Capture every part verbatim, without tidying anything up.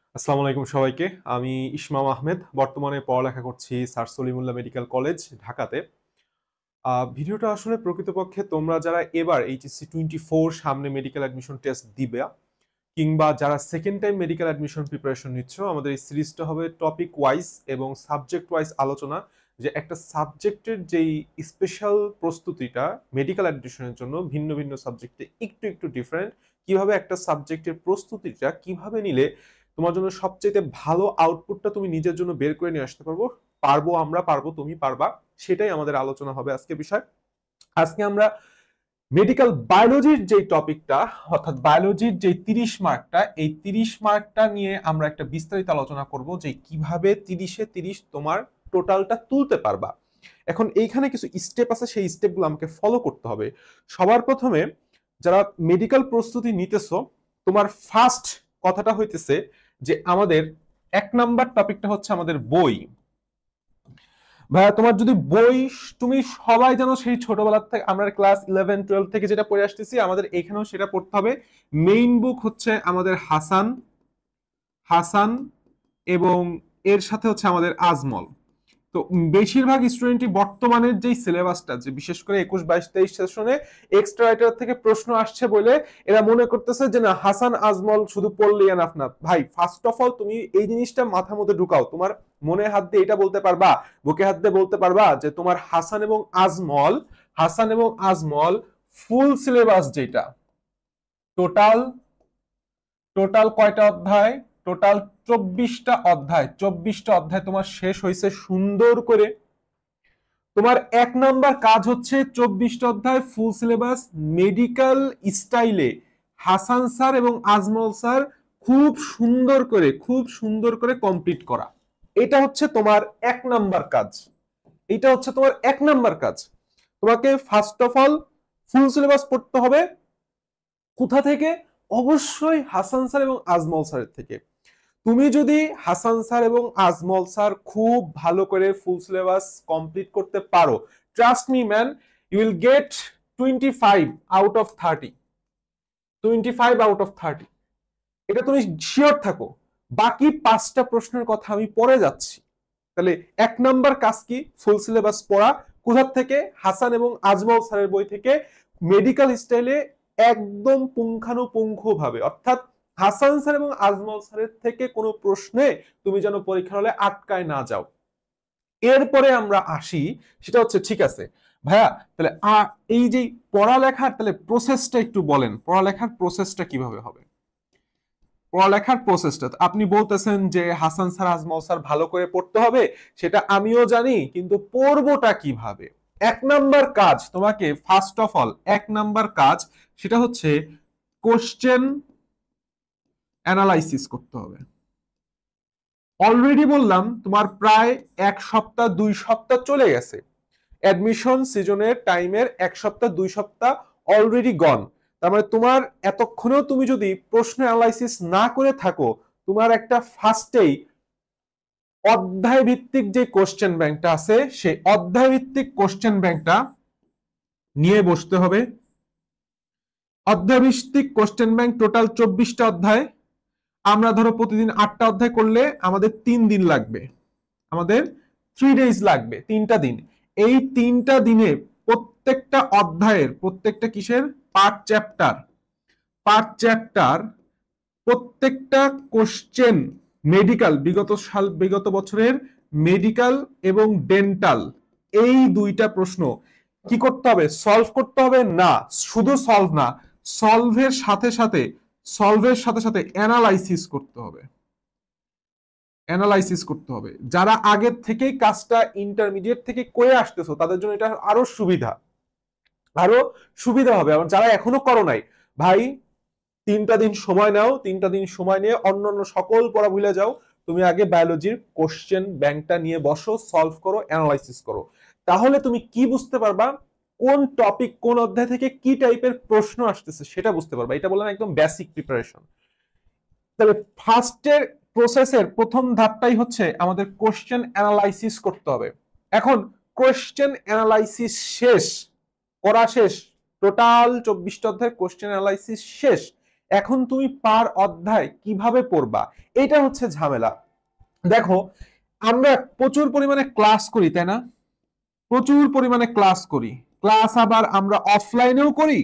আসসালামু আলাইকুম সবাইকে। আমি ইসমাম আহমেদ। বর্তমানে পড়ালেখা করছি স্যার সলিমুল্লাহ মেডিকেল কলেজ, ঢাকাতে। আ ভিডিওটা আসলে প্রকৃতপক্ষে তোমরা যারা এবার এইচএসসি টোয়েন্টি ফোর সামনে মেডিকেল অ্যাডমিশন টেস্ট দিবা, কিংবা যারা second time medical admission preparation নিচ্ছ, আমাদের এই সিরিজটা হবে টপিক ওয়াইজ এবং সাবজেক্ট ওয়াইজ আলোচনা। যে একটা সাবজেক্টের যেই স্পেশাল প্রস্তুতিটা মেডিকেল অ্যাডমিশনের জন্য ভিন্ন ভিন্ন সাবজেক্টে একটু একটু ডিফারেন্ট, কিভাবে একটা সাবজেক্টের প্রস্তুতিটা কিভাবে নিলে তোমার জন্য সবচেয়ে ভালো আউটপুটটা তুমি নিজের জন্য বের করে নিয়ে আসতে পারবো পারবো আমরা পারবো তুমি পারবা, সেটাই আমাদের আলোচনা হবে আজকে বিষয়। আজকে আমরা মেডিকেল বায়োলজির যে টপিকটা, অর্থাৎ বায়োলজির যে তিরিশ মার্কটা, এই তিরিশ মার্কটা নিয়ে আমরা একটা বিস্তারিত আলোচনা করব যে কিভাবে তিরিশে তিরিশ তোমার টোটালটা তুলতে পারবা। এখন এইখানে কিছু স্টেপ আছে, সেই স্টেপগুলো আমাকে ফলো করতে হবে। সবার প্রথমে যারা মেডিকেল প্রস্তুতি নিতেছো, তোমার ফার্স্ট কথাটা হইতেছে যে আমাদের এক নাম্বার টপিকটা হচ্ছে আমাদের বই। ভাইয়া তোমার যদি বই, তুমি সবাই জানো সেই ছোটবেলা থেকে আমরা ক্লাস ইলেভেন টুয়েলভ থেকে যেটা পড়ে আসতেছি, আমাদের এখানেও সেটা পড়তে হবে। মেইন বুক হচ্ছে আমাদের হাসান হাসান এবং এর সাথে হচ্ছে আমাদের আজমল। তো বেশিরভাগ স্টুডেন্টই বর্তমানের যেই সিলেবাসটা, যে বিশেষ করে একুশ বাইশ তেইশ সেশনে এক্সট্রা রাইটার থেকে প্রশ্ন আসছে বলে এরা মনে করতেছে যে না, হাসান আজমল শুধু পড়লে এনাফ না। ভাই, ফার্স্ট অফ অল তুমি এই জিনিসটা মাথার মধ্যে ঢুকাও। তোমার মনে হাত দিয়ে এটা বলতে পারবা, বুকে হাত দিয়ে বলতে পারবা যে তোমার হাসান এবং আজমল হাসান এবং আজমল ফুল সিলেবাস যেটা, টোটাল টোটাল কয়টা অধ্যায়? টোটাল চব্বিশটা অধ্যায়। চব্বিশটা অধ্যায় তোমার শেষ হয়েছে সুন্দর করে। তোমার এক নাম্বার কাজ হচ্ছে চব্বিশটা অধ্যায় ফুল সিলেবাস মেডিকেল স্টাইলে হাসান স্যার এবং আজমল স্যার খুব সুন্দর করে খুব সুন্দর করে কমপ্লিট করা। এটা হচ্ছে তোমার এক নাম্বার কাজ। এটা হচ্ছে তোমার এক নাম্বার কাজ। তোমাকে first of all full syllabus পড়তে হবে। কোথা থেকে? অবশ্যই হাসান স্যার এবং আজমল স্যারের থেকে। তুমি যদি হাসান স্যার এবং আজমল স্যার খুব ভালো করে ফুল সিলেবাস কমপ্লিট করতে পারো, trust me man, you will get twenty five out of thirty. Twenty five out of thirty, এটা তুমি শিওর থাকো। বাকি পাঁচটা প্রশ্নের কথা আমি পরে যাচ্ছি। তাহলে এক নাম্বার কাজ কি? ফুল সিলেবাস পড়া। কোথা থেকে? হাসান এবং আজমল স্যারের বই থেকে মেডিকেল স্টাইলে একদম পুঙ্খানুপুঙ্খ ভাবে, অর্থাৎ হাসান স্যার এবং আজমল স্যারের থেকে কোনো প্রশ্নে তুমি যেন পরীক্ষার হলে আটকায় না যাও। এরপরে আমরা আসি, সেটা হচ্ছে ঠিক আছে ভাইয়া, তাহলে এই যে পড়ালেখার তাহলে প্রসেসটা একটু বলেন, পড়ালেখার প্রসেসটা কিভাবে হবে? পড়ালেখার প্রসেসটা আপনি বলতেছেন যে হাসান স্যার আজমল স্যার ভালো করে পড়তে হবে, সেটা আমিও জানি, কিন্তু পড়বোটা কিভাবে? এক নাম্বার কাজ তোমাকে ফার্স্ট অফ অল, এক নাম্বার কাজ সেটা হচ্ছে কোশ্চেন অ্যানালাইসিস করতে হবে। অলরেডি বললাম তোমার প্রায় এক সপ্তাহ দুই সপ্তাহ চলে গেছে। অ্যাডমিশন সিজনের টাইমের এক সপ্তাহ দুই সপ্তাহ অলরেডি গন। তার মানে তোমার এতক্ষণেও তুমি যদি প্রশ্ন অ্যানালাইসিস না করে থাকো, তোমার একটা ফার্স্টেই অধ্যায় ভিত্তিক যে কোশ্চেন ব্যাংকটা আছে, সেই অধ্যায় ভিত্তিক কোশ্চেন ব্যাংকটা নিয়ে বসতে হবে। অধ্যায় ভিত্তিক কোশ্চেন ব্যাংক টোটাল চব্বিশটা অধ্যায়। আমরা ধরো প্রতিদিন আটটা অধ্যায় করলে আমাদের তিন দিন লাগবে, আমাদের থ্রি ডেজ লাগবে, তিনটা দিন। এই তিনটা দিনে প্রত্যেকটা অধ্যায়ের প্রত্যেকটা কিসের পার্ট চ্যাপ্টার পার্ট চ্যাপ্টার প্রত্যেকটা কোশ্চেন মেডিকেল, বিগত সাল বিগত বছরের মেডিকেল এবং ডেন্টাল, এই দুইটা প্রশ্ন কি করতে হবে? সলভ করতে হবে। না শুধু সলভ না, সলভের সাথে সাথে সলভের সাথে সাথে অ্যানালাইসিস করতে হবে। অ্যানালাইসিস করতে হবে। যারা আগের থেকেই কাজটা ইন্টারমিডিয়েট থেকে করে আসতেছো, তাদের জন্য এটা আরো সুবিধা, আরো সুবিধা হবে। আর যারা এখনো করো নাই, ভাই তিনটা দিন সময় নাও, তিনটা দিন সময় নিয়ে অন্যান্য সকল পড়া ভুলে যাও। তুমি আগে বায়োলজির কোশ্চেন ব্যাংকটা নিয়ে বসো, সলভ করো, অ্যানালাইসিস করো। তাহলে তুমি কি বুঝতে পারবা? কোন টপিক কোন অধ্যায় থেকে কি টাইপের প্রশ্ন আসতেছে সেটা বুঝতে পারবা। এটা বললাম একদম বেসিক প্রিপারেশন। তবে ফার্স্টের প্রসেসের প্রথম ধাপটাই হচ্ছে আমাদের কোশ্চেন অ্যানালাইসিস করতে হবে। এখন কোশ্চেন অ্যানালাইসিস শেষ করা শেষ, টোটাল চব্বিশটা অধ্যায় কোশ্চেন অ্যানালাইসিস শেষ। এখন তুমি পার অধ্যায় কিভাবে পড়বা, এটা হচ্ছে ঝামেলা। দেখো আমরা প্রচুর পরিমাণে ক্লাস করি, তাই না? প্রচুর পরিমাণে ক্লাস করি, ক্লাস আবার আমরা অফলাইনেও করি,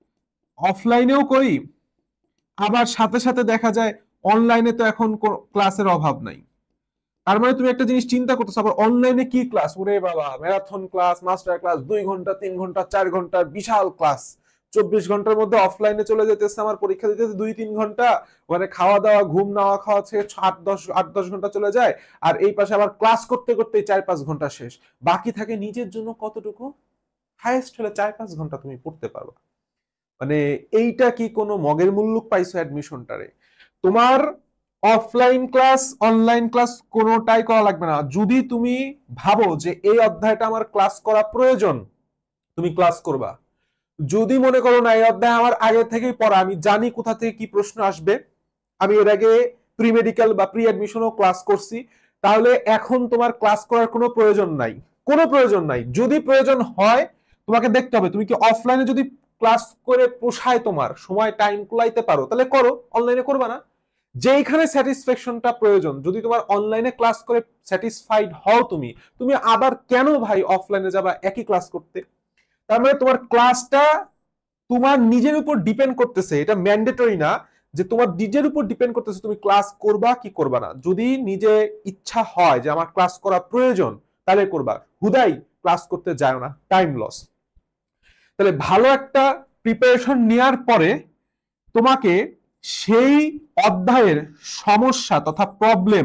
অফলাইনেও করি, আবার সাথে সাথে দেখা যায় অনলাইনে তো এখন ক্লাসের অভাব নাই। তার মানে তুমি একটা জিনিস চিন্তা করতেছো, আবার অনলাইনে কি ক্লাস, ওরে বাবা, ম্যারাথন ক্লাস, মাস্টার ক্লাস, দুই ঘন্টা তিন ঘন্টা চার ঘন্টার বিশাল ক্লাস, চব্বিশ ঘন্টার মধ্যে অফলাইনে চলে যেতেছে আমার পরীক্ষা দিতে দুই তিন ঘন্টা, ওখানে খাওয়া দাওয়া ঘুম নাওয়া খাওয়া থেকে আট দশ আট দশ ঘন্টা চলে যায়, আর এই পাশে আবার ক্লাস করতে করতে চার পাঁচ ঘন্টা শেষ, বাকি থাকে নিজের জন্য কতটুকু, হাইয়েস্ট হলে চার পাঁচ ঘন্টা তুমি পড়তে পারবা। মানে এইটা কি কোনো মগের মুল্লুক পাইছো অ্যাডমিশনটারে? তোমার অফলাইন ক্লাস অনলাইন ক্লাস কোনোটাই করা লাগবে না। যদি তুমি ভাবো যে এই অধ্যায়টা আমার ক্লাস করা প্রয়োজন, তুমি ক্লাস করবা। যদি মনে করো না এই অধ্যায় আমার আগে থেকেই পড়া, আমি জানি কোথা থেকে কি প্রশ্ন আসবে, আমি এর আগে প্রি মেডিকেল বা প্রি অ্যাডমিশনও ক্লাস করছি, তাহলে এখন তোমার ক্লাস করার কোনো প্রয়োজন নাই, কোনো প্রয়োজন নাই। যদি প্রয়োজন হয় তোমাকে দেখতে হবে তুমি কি অফলাইনে যদি ক্লাস করে পোষায়, তোমার সময় টাইম কুলাইতে পারো, তাহলে করো, অনলাইনে করবা না। যেইখানে স্যাটিসফ্যাকশনটা প্রয়োজন, যদি তোমার অনলাইনে ক্লাস করে স্যাটিসফাইড হও তুমি, তুমি আবার কেন ভাই অফলাইনে যাবা একই ক্লাস করতে? তার মানে তোমার ক্লাসটা তোমার নিজের উপর ডিপেন্ড করতেছে, এটা ম্যান্ডেটরি না যে তোমার নিজের উপর ডিপেন্ড করতেছে তুমি ক্লাস করবা কি করবা না। যদি নিজে ইচ্ছা হয় যে আমার ক্লাস করা প্রয়োজন, তাহলে করবা, হুদাই ক্লাস করতে যায় না, টাইম লস। তাহলে ভালো একটা প্রিপারেশন নেওয়ার পরে তোমাকে সেই অধ্যায়ের সমস্যা তথা প্রবলেম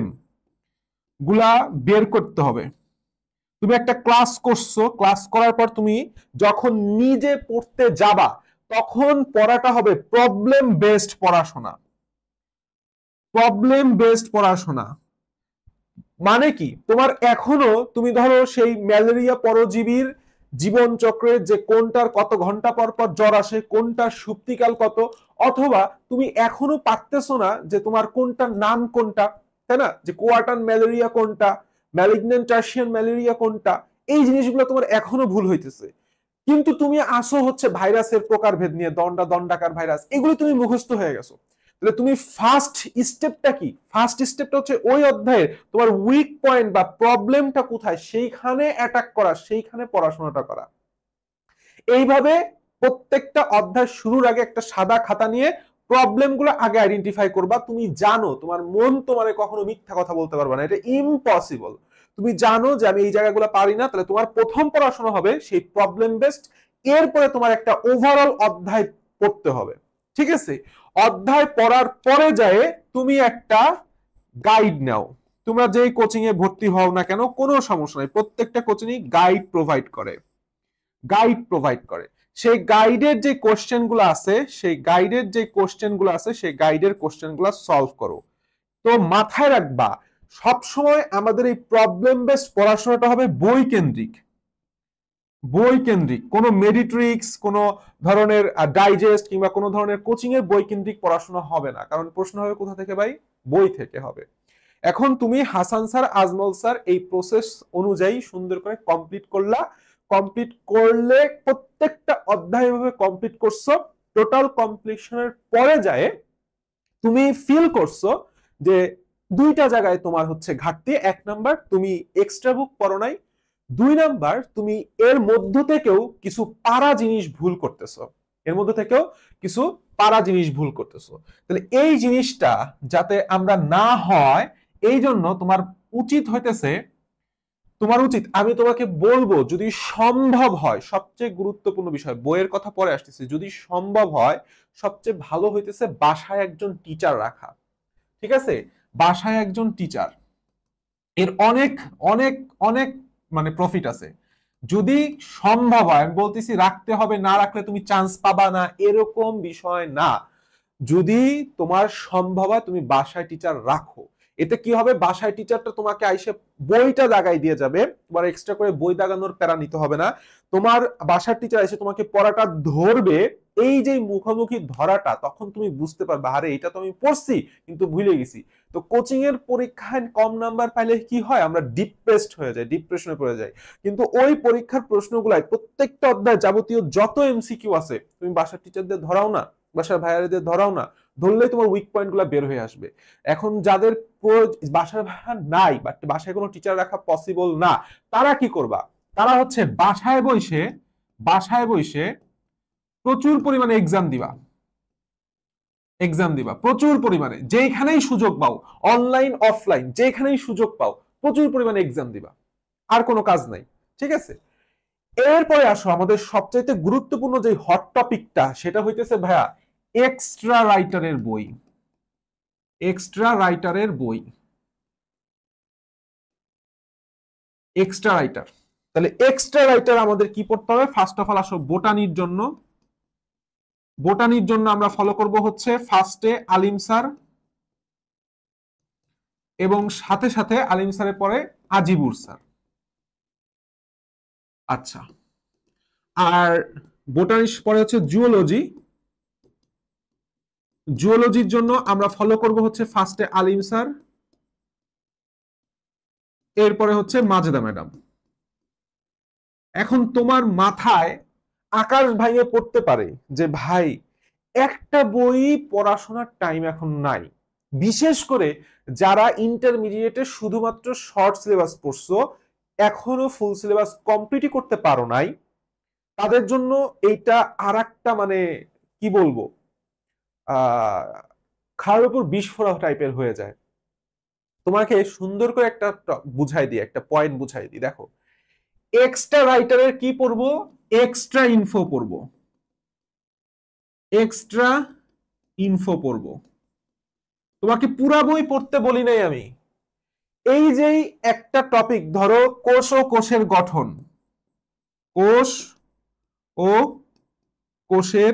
গুলা বের করতে হবে। তুমি একটা ক্লাস করছো, ক্লাস করার পর তুমি যখন নিজে পড়তে যাবা, তখন পড়াটা হবে প্রবলেম বেসড পড়াশোনা। প্রবলেম বেসড পড়াশোনা মানে কি, তোমার এখনো তুমি ধরো সেই ম্যালেরিয়া পরজীবীর জীবন চক্রের যে কোনটার কত ঘন্টা পর পর জ্বর আসে, কোনটার সুপ্তিকাল কত, অথবা তুমি এখনো পারতেছো না যে তোমার কোনটার নাম কোনটা, তাই না, যে কোয়ার্টার ম্যালেরিয়া কোনটা, ম্যালিগন্যান্ট টার্সিয়ান ম্যালেরিয়া কোনটা, এই জিনিসগুলো তোমার এখনো ভুল হইতেছে। কিন্তু তুমি আসো হচ্ছে ভাইরাসের প্রকারভেদ নিয়ে, দণ্ডা দণ্ডাকার ভাইরাস, এগুলো তুমি মুখস্থ হয়ে গেছো। তাহলে তুমি ফার্স্ট স্টেপটা কি, ফার্স্ট স্টেপটা হচ্ছে ওই অধ্যায়ের তোমার উইক পয়েন্ট বা প্রবলেমটা কোথায় সেইখানে অ্যাটাক করা, সেইখানে পড়াশোনাটা করা। এইভাবে প্রত্যেকটা অধ্যায় শুরুর আগে একটা সাদা খাতা নিয়ে প্রবলেমগুলো আগে আইডেন্টিফাই করবা। তুমি জানো তোমার মন তোমারে কখনো মিথ্যা কথা বলতে পারবে না, এটা ইম্পসিবল। তুমি জানো যে আমি এই জায়গাগুলো পারি না, তাহলে তোমার প্রথম পড়াশোনা হবে সেই প্রবলেম বেসড, এরপরে তোমার একটা ওভারঅল অধ্যায় পড়তে হবে। ঠিক আছে, অধ্যায় পড়ার পরে যায় তুমি একটা গাইড নাও। তোমরা যেই কোচিং এ ভর্তি হও না কেন কোনো সমস্যা নাই, প্রত্যেকটা কোচিংই গাইড প্রোভাইড করে, গাইড প্রোভাইড করে। সেই গাইডের যে কোশ্চেন গুলো আছে, সেই গাইডের যে কোশ্চেন গুলো আছে সেই গাইডের কোশ্চেন গুলো সলভ করো। তো মাথায় রাখবা সব সময় আমাদের এই প্রবলেম বেসড পড়াশোনাটা হবে বই কেন্দ্রিক, বই কেন্দ্রিক, কোনো মেডিট্রিক্স, কোনো ধরনের ডাইজেস্ট কিংবা কোনো ধরনের কোচিং এর বই কেন্দ্রিক পড়াশোনা হবে না। কারণ প্রশ্ন হবে কোথা থেকে ভাই, বই থেকে হবে। এখন তুমি হাসান স্যার আজমল স্যার এই প্রসেস অনুযায়ী সুন্দর করে কমপ্লিট করলা, কমপ্লিট করলে প্রত্যেকটা অধ্যায় ভাবে কমপ্লিট করছো, টোটাল কমপ্লিশনের পরে যায় তুমি ফিল করছো যে দুইটা জায়গায় তোমার হচ্ছে ঘাটতি। এক নাম্বার তুমি এক্সট্রা বুক পড়ো নাই, দুই নাম্বার তুমি এর মধ্য থেকেও কিছু পারা জিনিস ভুল করতেছো, এর মধ্যে থেকেও কিছু পারা জিনিস ভুল করতেছো। তাহলে এই জিনিসটা যাতে আমরা না হয়, এই জন্য তোমার উচিত হইতেছে, তোমার উচিত, আমি তোমাকে বলবো যদি সম্ভব হয়, সবচেয়ে গুরুত্বপূর্ণ বিষয়, বইয়ের কথা পরে আসতেছে, যদি সম্ভব হয় সবচেয়ে ভালো হইতেছে বাসায় একজন টিচার রাখা। ঠিক আছে, বাসায় একজন টিচার, এর অনেক অনেক অনেক মানে প্রফিট আছে। যদি সম্ভব হয়, আমি বলতেছি রাখতে হবে, না রাখলে তুমি চান্স পাবা না এরকম বিষয় না। যদি তোমার সম্ভব হয় তুমি বাসায় টিচার রাখো। এতে কি হবে, বাসায় টিচারটা তোমাকে আইসে বইটা দাগাই দিয়ে যাবে, তোমার এক্সট্রা করে বই দাগানোর প্যারা নিতে হবে না। তোমার বাসার টিচার এসে তোমাকে পড়াটা ধরবে, এই যে মুখোমুখি ধরাটা, তখন তুমি বুঝতে পারবে আরে এটা তো আমি পড়ছি কিন্তু ভুলে গেছি। তো কোচিং এর পরীক্ষায় কম নাম্বার পাইলে কি হয়, আমরা ডিপ্রেসড হয়ে যাই, ডিপ্রেশনে পড়ে যাই। কিন্তু ওই পরীক্ষার প্রশ্নগুলাই প্রত্যেকটা অধ্যায় যাবতীয় যত এমসিকিউ আছে তুমি বাসার টিচারদের ধরাও না, বাসার ভাইয়াদের ধরাও না, ধরলেই তোমার উইক পয়েন্ট গুলা বের হয়ে আসবে। এখন যাদের বাসার ভাইয়া নাই, বাট বাসায় কোনো টিচার রাখা পসিবল না, তারা কি করবা? তারা হচ্ছে বাসায় বসে বাসায় বসে প্রচুর পরিমাণে এক্সাম দিবা এক্সাম দিবা প্রচুর পরিমাণে, যেখানেই সুযোগ পাও, অনলাইন অফলাইন যেখানেই সুযোগ পাও প্রচুর পরিমাণে এক্সাম দিবা, আর কোনো কাজ নাই। ঠিক আছে, এরপরে আসো আমাদের সবচাইতে গুরুত্বপূর্ণ যে হট টপিকটা, সেটা হইতেছে ভাইয়া এক্সট্রা রাইটারের বই। এক্সট্রা রাইটারের বই এক্সট্রা রাইটার তাহলে এক্সট্রা রাইটার আমাদের কি পড়তে হবে? ফার্স্ট অফ অল আসো বোটানির জন্য। বোটানির জন্য আমরা ফলো করব হচ্ছে ফার্স্টে আলিম স্যার, এবং সাথে সাথে আলিম স্যারের পরে আজিবুর স্যার। আচ্ছা, আর বোটানির পরে হচ্ছে জুওলজি। জুওলজির জন্য আমরা ফলো করব হচ্ছে ফার্স্টে আলিম স্যার, এরপরে হচ্ছে মাজেদা ম্যাডাম। এখন তোমার মাথায় আকাশ ভাইয়ে পড়তে পারে যে ভাই একটা বই পড়াশোনার টাইম এখন নাই, বিশেষ করে যারা ইন্টারমিডিয়েটে শুধুমাত্র শর্ট সিলেবাস পড়ছো, এখনো ফুল সিলেবাস কমপ্লিটই করতে পারো নাই, তাদের জন্য এইটা আর একটা মানে কি বলবো আহ খাওয়ার উপর বিষ ফোড়া টাইপের হয়ে যায়। তোমাকে সুন্দর করে একটা বুঝাই দিই, একটা পয়েন্ট বুঝাই দিই। দেখো, এক্সট্রা রাইটারের কি পড়বো? এক্সট্রা ইনফো পড়বো এক্সট্রা ইনফো পড়বো তোমাকে পুরা বই পড়তে বলি নাই আমি। এই যে একটা টপিক ধরো, কোষ ও কোষের গঠন, কোষ ও কোষের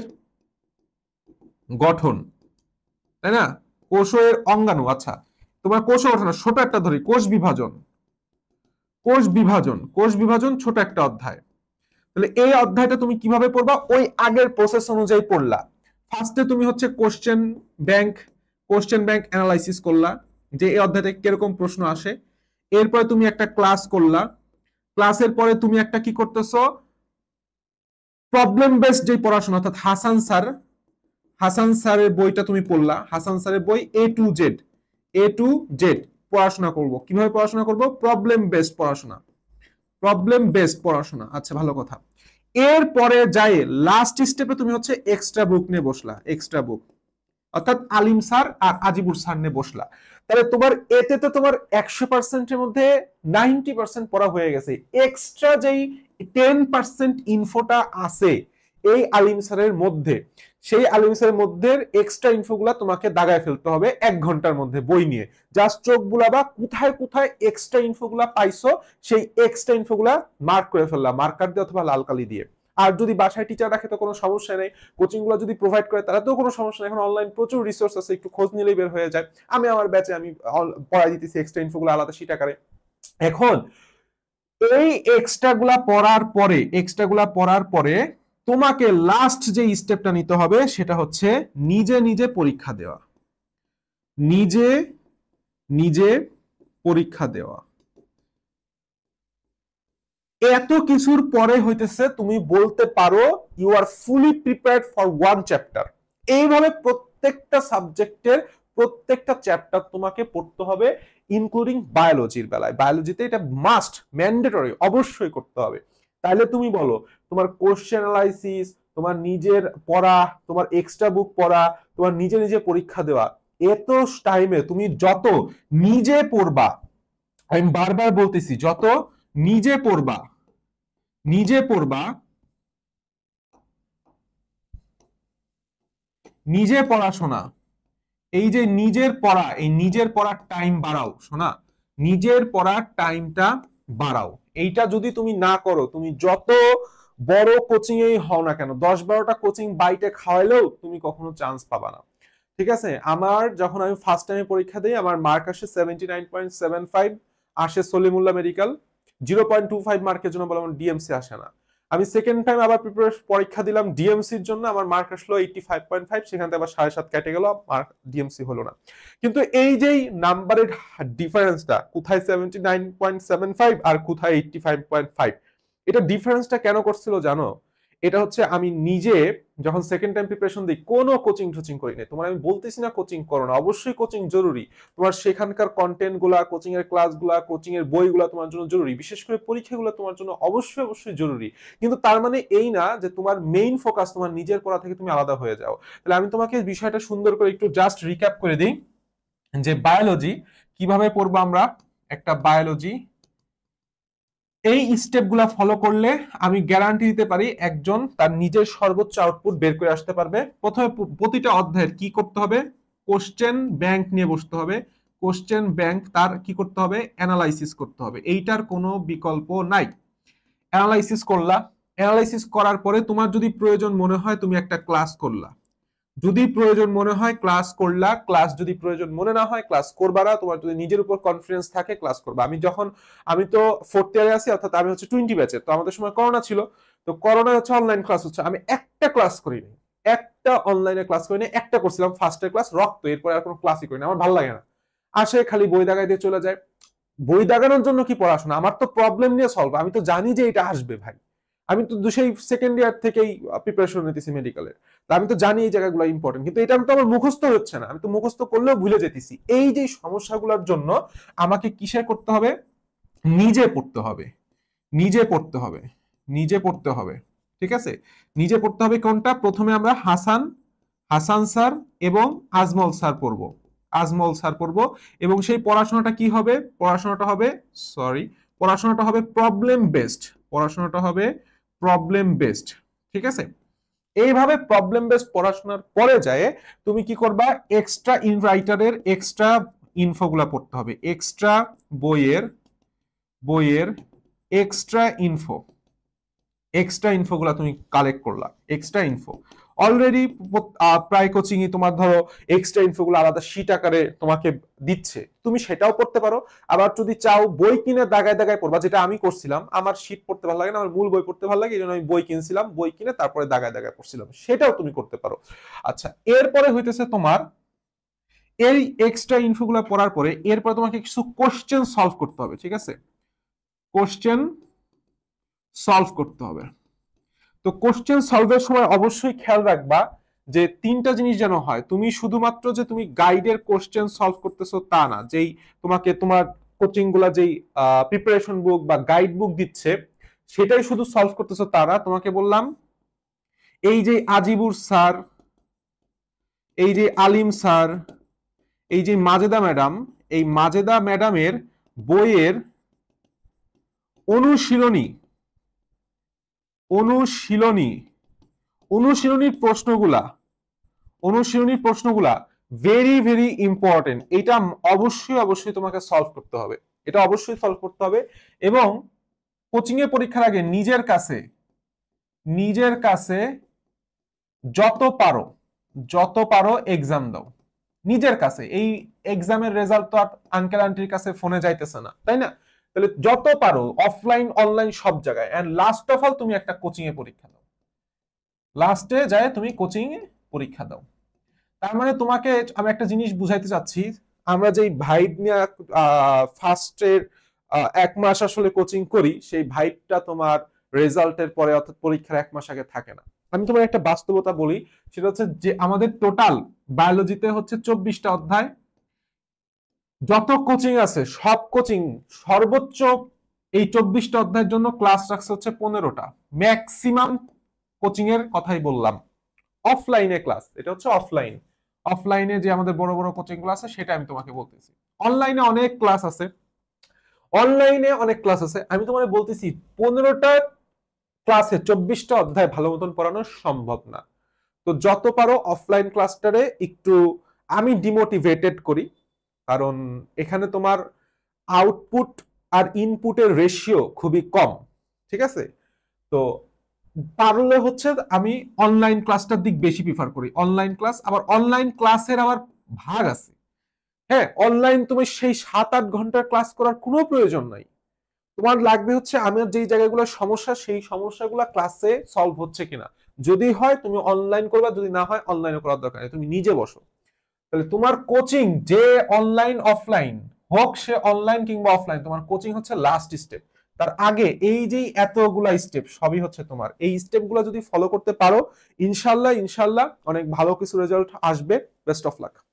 গঠন, তাই না? কোষের অঙ্গাণু। আচ্ছা, তোমার কোষ গঠন ছোট একটা ধরি, কোষ বিভাজন। কোষ বিভাজন কোষ বিভাজন ছোট একটা অধ্যায়। তাহলে এই অধ্যায়টা তুমি কিভাবে পড়বা? ওই আগের প্রসেস অনুযায়ী পড়লা। ফার্স্টে তুমি হচ্ছে question bank question bank analysis করলা, যে এই অধ্যায়তে কিরকম প্রশ্ন আসে। এরপরে তুমি একটা ক্লাস করলা, ক্লাসের পরে তুমি একটা কি করতেছো? প্রবলেম বেসড যে পড়াশোনা, অর্থাৎ হাসান স্যার হাসান স্যারের বইটা তুমি পড়লা। হাসান স্যারের বই A to Z A to Z পড়াশোনা করব। কিভাবে পড়াশোনা করব? প্রবলেম বেসড পড়াশোনা প্রবলেম বেসড পড়াশোনা। আচ্ছা, ভালো কথা। এরপরে যাই লাস্ট স্টেপে তুমি হচ্ছে এক্সট্রা বুক নিয়ে বসলা, এক্সট্রা বুক অর্থাৎ আলিম স্যার আর আজিবুর স্যার নিয়ে বসলা। তাহলে তোমার এতে তো তোমার একশো পার্সেন্টের মধ্যে নাইনটি পার্সেন্ট পড়া হয়ে গেছে। এক্সট্রা যেই টেন পার্সেন্ট ইনফোটা আছে এই আলিম স্যারের মধ্যে, সেই আলিম স্যারের মধ্যে এক্সট্রা ইনফোগুলা তোমাকে দাগায় ফেলতে হবে এক ঘন্টার মধ্যে বই নিয়ে। জাস্ট চোখ বুলাবা, কোথায় কোথায় এক্সট্রা ইনফোগুলা পাইছো সেই এক্সট্রা ইনফোগুলা মার্ক করে ফেললা, মার্কার দিয়ে অথবা লাল কালি দিয়ে। আর যদি বাসায় টিচার রাখে তো কোনো সমস্যা নেই, কোচিং গুলো যদি প্রোভাইড করে তারা তো কোনো সমস্যা নেই। এখন অনলাইন প্রচুর রিসোর্স আছে, একটু খোঁজ নিলেই বের হয়ে যায়। আমি আমার ব্যাচে আমি পড়াই দিতেছি এক্সট্রা ইনফোগুলো আলাদা শীট আকারে। এখন এই এক্সট্রা গুলা পড়ার পরে এক্সট্রা গুলা পড়ার পরে তোমাকে লাস্ট যে স্টেপটা নিতে হবে সেটা হচ্ছে নিজে নিজে পরীক্ষা দেওয়া। নিজে নিজে পরীক্ষা দেওয়া। এত কিছুর পরে হইতেছে তুমি বলতে পারো you are fully prepared for one chapter. এইভাবে প্রত্যেকটা সাবজেক্টের প্রত্যেকটা চ্যাপ্টার তোমাকে পড়তে হবে, ইনক্লুডিং বায়োলজির বেলায়। বায়োলজিতে এটা মাস্ট, ম্যান্ডেটরি, অবশ্যই করতে হবে। তাহলে তুমি বলো তোমার কোশ্চেন অ্যানালাইসিস, তোমার নিজের পড়া, তোমার এক্সট্রা বুক পড়া, তোমার নিজে নিজে পরীক্ষা দেওয়া, এত টাইমে তুমি যত নিজে পড়বা, আমি বারবার বলতেছি, যত নিজে পড়বা নিজে পড়বা নিজে পড়াশোনা, এই যে নিজের পড়া, এই নিজের পড়ার টাইম বাড়াও শোনা, নিজের পড়ার টাইমটা বাড়াও। এইটা যদি তুমি না করো, তুমি যত বড় কোচিং এই হও না কেন, দশ বারোটা কোচিং বাইটে খাওয়াইলেও তুমি কখনো চান্স পাবা না। ঠিক আছে, আমার যখন আমি ফার্স্ট টাইমে পরীক্ষা দিই আমার মার্ক আসে seventy nine point seven five, আসে Salimullah medical. Zero point two five মার্কের জন্য বললাম ডিএমসি আসে না। আমি সেকেন্ড টাইম আবার প্রিপারেশন পরীক্ষা দিলাম ডিএমসির জন্য, আমার মার্ক আসলো এইটটি ফাইভ পয়েন্ট ফাইভ, সেখান থেকে আবার সাড়ে সাত কেটে গেল, মার্ক ডিএমসি হলো না। কিন্তু এই যে নাম্বারের ডিফারেন্সটা, কোথায় seventy nine point seven five আর কোথায় এইটটি ফাইভ পয়েন্ট ফাইভ, এটা ডিফারেন্সটা কেন করছিল জানো? এটা হচ্ছে আমি নিজে যখন সেকেন্ড টাইম প্রিপারেশন দিই কোনো কোচিং টোচিং করি না। তোমার আমি বলতেছি না কোচিং করো না, অবশ্যই কোচিং জরুরি। তোমার সেখানকার কন্টেন্ট গুলা, কোচিং এর ক্লাস গুলা, কোচিং এর বইগুলা তোমার জন্য জরুরি, বিশেষ করে পরীক্ষাগুলো তোমার জন্য অবশ্যই অবশ্যই জরুরি। কিন্তু তার মানে এই না যে তোমার মেইন ফোকাস তোমার নিজের পড়া থেকে তুমি আলাদা হয়ে যাও। তাহলে আমি তোমাকে বিষয়টা সুন্দর করে একটু জাস্ট রিক্যাপ করে দিই যে বায়োলজি কিভাবে পড়বো আমরা। একটা বায়োলজি এই স্টেপগুলা ফলো করলে আমি গ্যারান্টি দিতে পারি একজন তার নিজের সর্বোচ্চ আউটপুট বের করে আসতে পারবে। প্রথমে প্রতিটা অধ্যায়ের কি করতে হবে, কোশ্চেন ব্যাংক নিয়ে বসতে হবে। কোশ্চেন ব্যাংক তার কি করতে হবে, অ্যানালাইসিস করতে হবে, এইটার কোনো বিকল্প নাই। অ্যানালাইসিস করলা, অ্যানালাইসিস করার পরে তোমার যদি প্রয়োজন মনে হয় তুমি একটা ক্লাস করলা, যদি প্রয়োজন মনে হয় ক্লাস করলা, ক্লাস যদি প্রয়োজন মনে না হয় ক্লাস করবা না। তোমার যদি নিজের উপর কনফিডেন্স থাকে ক্লাস করবা। আমি যখন আমি তো ফোর্থ ইয়ারে আছি, অর্থাৎ আমি হচ্ছে টোয়েন্টি ব্যাচে, তো আমাদের সময় করোনা ছিল, তো করোনা হচ্ছে অনলাইন ক্লাস হচ্ছে, আমি একটা ক্লাস করিনি, একটা অনলাইনে ক্লাস করিনি, একটা করছিলাম ফার্স্টের ক্লাস রক্ত, এরপরে আর কোনো ক্লাসই করিনি, আমার ভালো লাগে না। আসে খালি বই দাগাই দিয়ে চলে যায়। বই দাগানোর জন্য কি পড়াশোনা? আমার তো প্রবলেম নিয়ে সলভ, আমি তো জানি যে এটা আসবে ভাই, আমি তো সেই সেকেন্ড ইয়ার থেকেই প্রিপারেশন নিতেছি মেডিকেলের, আমি তো জানি এই জায়গাগুলো ইম্পর্টেন্ট, কিন্তু এটা তো আমার মুখস্থ হচ্ছে না, আমি তো মুখস্থ করলেও ভুলে যেতেছি। এই যে সমস্যাগুলোর জন্য আমাকে কিসে করতে হবে, নিজে পড়তে হবে, নিজে পড়তে হবে, নিজে পড়তে হবে। ঠিক আছে, নিজে পড়তে হবে। কোনটা? প্রথমে আমরা হাসান হাসান স্যার এবং আজমল স্যার পড়বো, আজমল স্যার পড়বো। এবং সেই পড়াশোনাটা কি হবে, পড়াশোনাটা হবে সরি পড়াশোনাটা হবে প্রবলেম বেসড, পড়াশোনাটা হবে প্রবলেম বেসড। ঠিক আছে, এইভাবে প্রবলেম বেসড পড়াশোনার পরে যায় তুমি কি করবা, এক্সট্রা ইনরাইটারের এক্সট্রা ইনফোগুলা পড়তে হবে, এক্সট্রা বইয়ের বইয়ের এক্সট্রা ইনফো, এক্সট্রা ইনফোগুলা তুমি কালেক্ট করলা, এক্সট্রা ইনফো অলরেডি প্রায় কোচিং তোমার ধরো এক্সট্রা ইনফোগুলো আলাদা শীট আকারে তোমাকে দিচ্ছে, তুমি সেটাও পড়তে পারো। আবার যদি চাও বই কিনে দাগায় দাগায় পড়বা, যেটা আমি করছিলাম, আমার শীট পড়তে ভালো লাগে না, আমার মূল বই পড়তে ভালো লাগে, এই জন্য আমি বই কিনছিলাম, বই কিনে তারপরে দাগায় দাগায় পড়ছিলাম, সেটাও তুমি করতে পারো। আচ্ছা, এরপরে হইতেছে তোমার এই এক্সট্রা ইনফোগুলো পড়ার পরে এরপরে তোমাকে কিছু কোশ্চেন সলভ করতে হবে। ঠিক আছে, কোশ্চেন সলভ করতে হবে। তো কোশ্চেন সলভের সময় অবশ্যই খেয়াল রাখবা যে তিনটা জিনিস যেন হয়, তুমি শুধুমাত্র যে তুমি গাইডের কোশ্চেন সলভ করতেছো তা না, যেই তোমাকে তোমার কোচিং গুলা যেই প্রিপারেশন বুক বা গাইড বুক দিচ্ছে সেটাই শুধু সলভ করতেছো তা না। তোমাকে বললাম এই যে আজিবুর স্যার, এই যে আলিম স্যার, এই যে মাজেদা ম্যাডাম, এই মাজেদা ম্যাডামের বইয়ের অনুশীলনী অনুশীলনী অনুশীলনীর প্রশ্নগুলা অনুশীলনীর প্রশ্নগুলা ভেরি ভেরি ইম্পর্টেন্ট, এটা অবশ্যই অবশ্যই তোমাকে সলভ করতে হবে, এটা অবশ্যই সলভ করতে হবে। এবং কোচিং এর পরীক্ষার আগে নিজের কাছে নিজের কাছে যত পারো যত পারো এক্সাম দাও নিজের কাছে। এই এক্সামের রেজাল্ট তো আঙ্কেল আন্টির কাছে ফোনে যাইতেছে না, তাই না? তাহলে যত পারো অফলাইন অনলাইন সব জায়গায়, এন্ড লাস্ট অফ অল তুমি একটা কোচিং এ পরীক্ষা দাও, লাস্টে যায় তুমি কোচিং এ পরীক্ষা দাও। তার মানে তোমাকে আমি একটা জিনিস বুঝাইতে চাচ্ছি, আমরা যেই ভাইব নিয়ে ফার্স্টের এক মাস আসলে কোচিং করি, সেই ভাইবটা তোমার রেজাল্টের পরে অর্থাৎ পরীক্ষার এক মাস আগে থাকে না। আমি তোমার একটা বাস্তবতা বলি, সেটা হচ্ছে যে আমাদের টোটাল বায়োলজিতে হচ্ছে চব্বিশটা অধ্যায়, যত কোচিং আছে সব কোচিং সর্বোচ্চ এই চব্বিশটা অধ্যায়ের জন্য ক্লাস রাখছে হচ্ছে পনেরোটা, ম্যাক্সিমাম কোচিং এর কথাই বললাম। অফলাইনে ক্লাস, এটা হচ্ছে অফলাইন, অফলাইনে যে আমাদের বড় বড় কোচিং গুলো আছে সেটা আমি তোমাকে বলতেছি। অনলাইনে অনেক ক্লাস আছে, অনলাইনে অনেক ক্লাস আছে, আমি তোমাকে বলতেছি পনেরোটা ক্লাসে চব্বিশটা অধ্যায় ভালো মতন পড়ানো সম্ভব না। তো যত পারো অফলাইন ক্লাসটারে একটু আমি ডিমোটিভেটেড করি, কারণ এখানে তোমার আউটপুট আর ইনপুটের রেশিও খুবই কম। ঠিক আছে, তো পারলে হচ্ছে আমি অনলাইন ক্লাসটার দিক বেশি প্রিফার করি, অনলাইন ক্লাস। আবার অনলাইন ক্লাসের আবার ভাগ আছে, হ্যাঁ, অনলাইন তুমি সেই সাত আট ঘন্টার ক্লাস করার কোনো প্রয়োজন নাই, তোমার লাগবে হচ্ছে আমার যেই জায়গাগুলো সমস্যা সেই সমস্যাগুলো ক্লাসে সলভ হচ্ছে কিনা, যদি হয় তুমি অনলাইন করবা, যদি না হয় অনলাইনে করার দরকার নেই, তুমি নিজে বসো। তাহলে তোমার কোচিং যে অনলাইন অফলাইন হোক, সে অনলাইন কিংবা অফলাইন, তোমার কোচিং হচ্ছে লাস্ট স্টেপ। তার আগে এই যে এতগুলা স্টেপ সবই হচ্ছে তোমার, এই স্টেপগুলো যদি ফলো করতে পারো ইনশাল্লাহ ইনশাল্লাহ অনেক ভালো কিছু রেজাল্ট আসবে। Best of lakh.